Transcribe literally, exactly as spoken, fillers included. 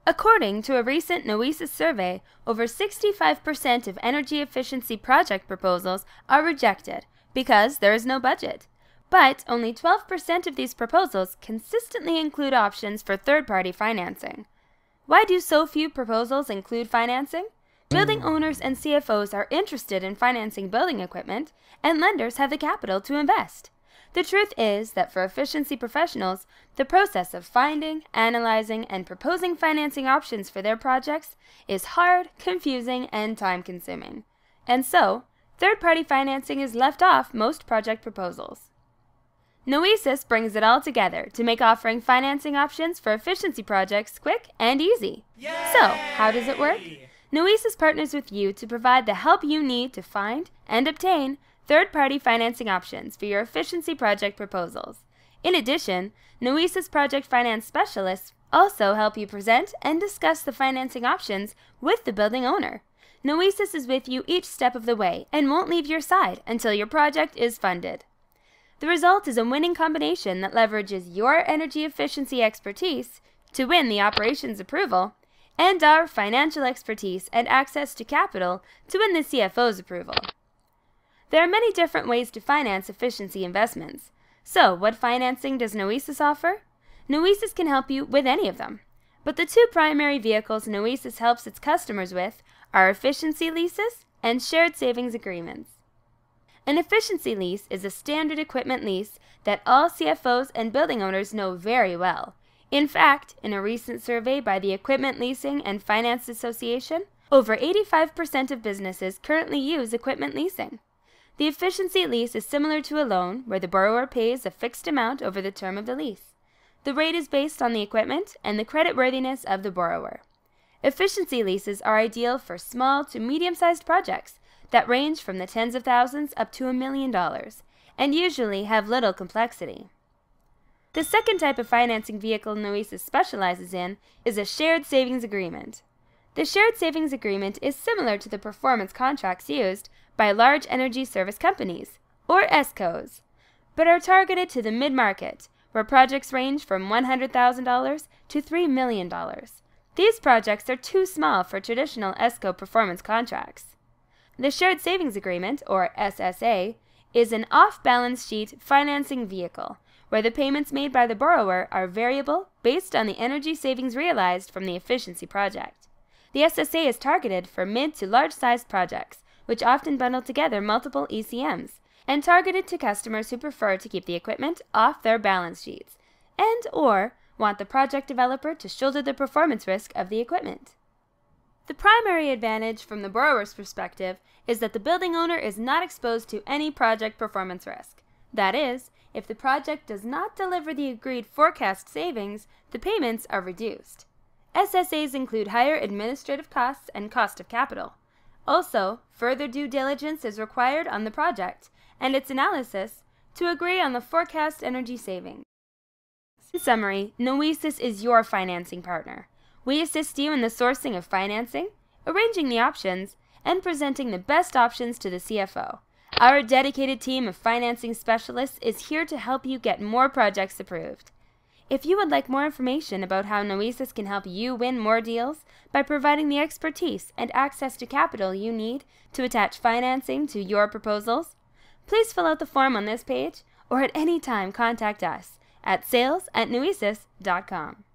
According to a recent Noesis survey, over sixty-five percent of energy efficiency project proposals are rejected because there is no budget. But only twelve percent of these proposals consistently include options for third-party financing. Why do so few proposals include financing? Building owners and C F Os are interested in financing building equipment, and lenders have the capital to invest. The truth is that for efficiency professionals, the process of finding, analyzing, and proposing financing options for their projects is hard, confusing, and time-consuming. And so, third-party financing is left off most project proposals. Noesis brings it all together to make offering financing options for efficiency projects quick and easy. Yay! So, how does it work? Noesis partners with you to provide the help you need to find and obtain third-party financing options for your efficiency project proposals. In addition, Noesis project finance specialists also help you present and discuss the financing options with the building owner. Noesis is with you each step of the way and won't leave your side until your project is funded. The result is a winning combination that leverages your energy efficiency expertise to win the operations approval and our financial expertise and access to capital to win the C F O's approval. There are many different ways to finance efficiency investments. So, what financing does Noesis offer? Noesis can help you with any of them. But the two primary vehicles Noesis helps its customers with are efficiency leases and shared savings agreements. An efficiency lease is a standard equipment lease that all C F Os and building owners know very well. In fact, in a recent survey by the Equipment Leasing and Finance Association, over eighty-five percent of businesses currently use equipment leasing. The efficiency lease is similar to a loan where the borrower pays a fixed amount over the term of the lease. The rate is based on the equipment and the creditworthiness of the borrower. Efficiency leases are ideal for small to medium-sized projects that range from the tens of thousands up to a million dollars and usually have little complexity. The second type of financing vehicle Noesis specializes in is a shared savings agreement. The shared savings agreement is similar to the performance contracts used by large energy service companies, or E S C Os, but are targeted to the mid-market, where projects range from one hundred thousand dollars to three million dollars. These projects are too small for traditional E S C O performance contracts. The Shared Savings Agreement, or S S A, is an off-balance sheet financing vehicle, where the payments made by the borrower are variable based on the energy savings realized from the efficiency project. The S S A is targeted for mid to large-sized projects, which often bundle together multiple E C Ms, and targeted to customers who prefer to keep the equipment off their balance sheets, and or want the project developer to shoulder the performance risk of the equipment. The primary advantage from the borrower's perspective is that the building owner is not exposed to any project performance risk. That is, if the project does not deliver the agreed forecast savings, the payments are reduced. S S As include higher administrative costs and cost of capital. Also, further due diligence is required on the project and its analysis to agree on the forecast energy savings. In summary, Noesis is your financing partner. We assist you in the sourcing of financing, arranging the options, and presenting the best options to the C F O. Our dedicated team of financing specialists is here to help you get more projects approved. If you would like more information about how Noesis can help you win more deals by providing the expertise and access to capital you need to attach financing to your proposals, please fill out the form on this page or at any time contact us at sales at noesis dot com.